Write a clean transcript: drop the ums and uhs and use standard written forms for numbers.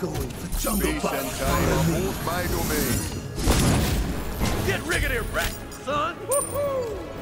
going for jungle Space fight. and time are both my domain. Get rigged here, rat, son! Woohoo!